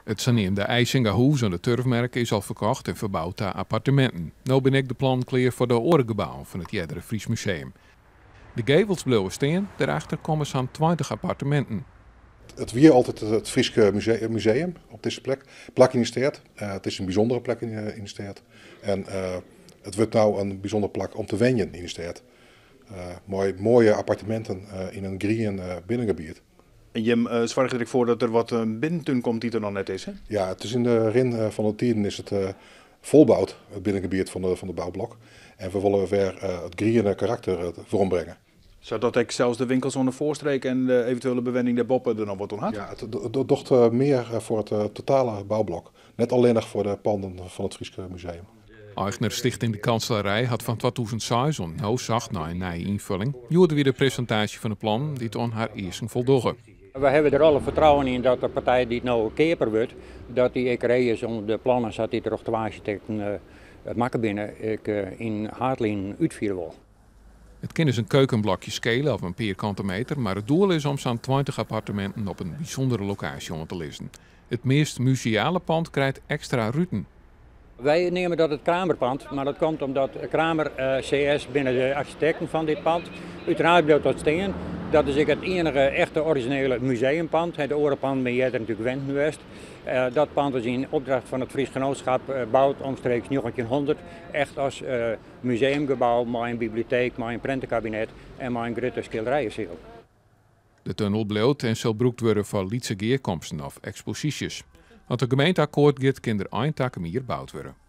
Het saneerde IJsingerhuis aan de Turfmerk is al verkocht en verbouwd naar appartementen. Nu ben ik de plan klaar voor de orengebouw van het Jerdere Fries Museum. De gevels blijven staan, daarachter komen zo'n 20 appartementen. Het weer altijd het Frieske museum op deze plek in de stad. Het is een bijzondere plek in de stad. En het wordt nou een bijzondere plek om te wennen in de stad. Mooie appartementen in een green binnengebied. En Jim, zorg er voor dat er wat binnentuin komt die er nog net is, hè? Ja, het is in de rin van de tien is het volbouwd, het binnengebied van de bouwblok. En we willen weer het groene karakter voorombrengen. Zodat ik zelfs de winkels onder voorstreek en de eventuele bewending der boppen er nog wat aan had? Ja, het docht meer voor het totale bouwblok. Net alleen nog voor de panden van het Frieske Museum. Eigenaar Stichting de Kanselarij had van 2006 nou zacht naar een nieuwe invulling. Joerde weer de presentatie van het plan die aan haar eerste voldoen. We hebben er alle vertrouwen in dat de partij die het nou keper wordt, dat die ik is om de plannen zat die er op de architecten het maken binnen in Hartlien uitvoeren wil. Het kan dus een keukenblokje scalen of een vierkante meter, maar het doel is om zo'n 20 appartementen op een bijzondere locatie om te lezen. Het meest museale pand krijgt extra ruiten. Wij nemen dat het Kramerpand, maar dat komt omdat Kramer CS binnen de architecten van dit pand uiteraard blijft tot steen. Dat is het enige echte originele museumpand. Het orenpand ben jij er natuurlijk gewend geweest. Dat pand is in opdracht van het Fries Genootschap gebouwd omstreeks 1900. Echt als museumgebouw, met een bibliotheek, met een prentenkabinet en met een grote schilderijenzeil. De tunnel blijft en zal gebruikt worden voor liedse geerkomsten of exposities. Want de gemeenteakkoord gaat kan er eindelijk meer gebouwd worden.